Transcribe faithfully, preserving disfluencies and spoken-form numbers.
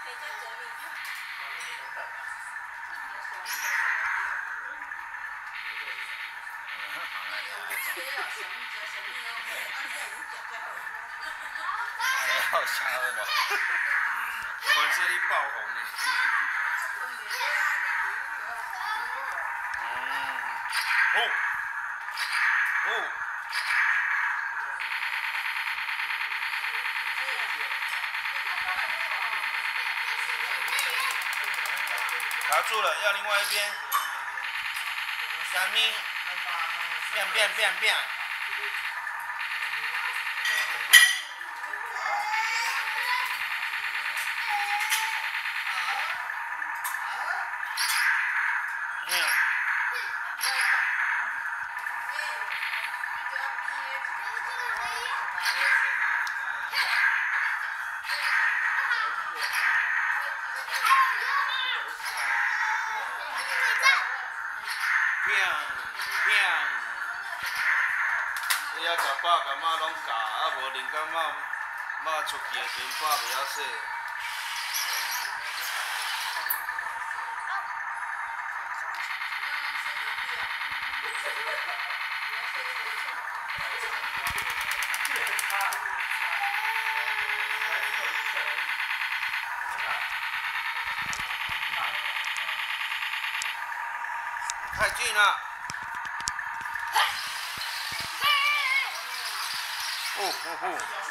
好笑了，粉丝你爆红呢。嗯，哦，哦。 卡住了，要另外一边。三米，变变变变。嗯。变变，你要食饱，感冒拢教，啊无灵感冒冒出去的时阵饱袂晓洗。太近了。哦哦哦。